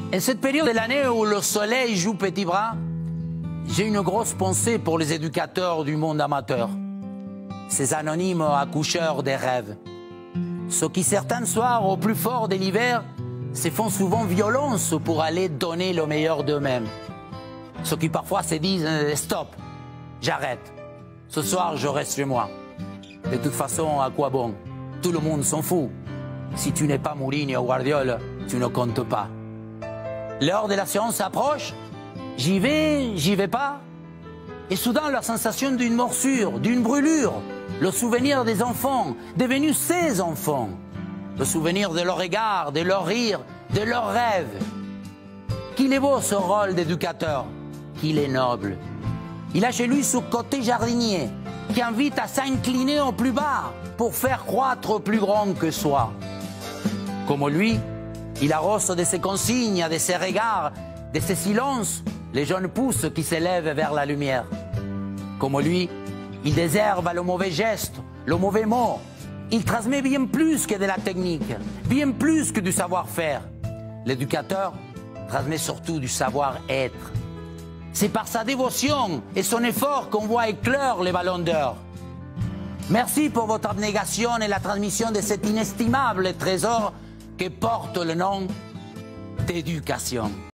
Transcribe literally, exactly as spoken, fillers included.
En cette période de l'année où le soleil joue petit bras, j'ai une grosse pensée pour les éducateurs du monde amateur, ces anonymes accoucheurs des rêves. Ceux qui certains soirs, au plus fort de l'hiver, se font souvent violence pour aller donner le meilleur d'eux-mêmes. Ceux qui parfois se disent « stop, j'arrête, ce soir je reste chez moi ». De toute façon, à quoi bon? Tout le monde s'en fout. Si tu n'es pas Mourinho ou Guardiola, tu ne comptes pas. L'heure de la séance approche, j'y vais, j'y vais pas. Et soudain, la sensation d'une morsure, d'une brûlure, le souvenir des enfants, devenus ces enfants, le souvenir de leur regard, de leur rire, de leurs rêves. Qu'il est beau ce rôle d'éducateur, qu'il est noble. Il a chez lui ce côté jardinier qui invite à s'incliner au plus bas pour faire croître au plus grand que soi. Comme lui, il arrose de ses consignes, de ses regards, de ses silences, les jeunes pousses qui s'élèvent vers la lumière. Comme lui, il désherbe le mauvais geste, le mauvais mot. Il transmet bien plus que de la technique, bien plus que du savoir-faire. L'éducateur transmet surtout du savoir-être. C'est par sa dévotion et son effort qu'on voit éclore les ballons d'or. Merci pour votre abnégation et la transmission de cet inestimable trésor que porte le nom d'éducation.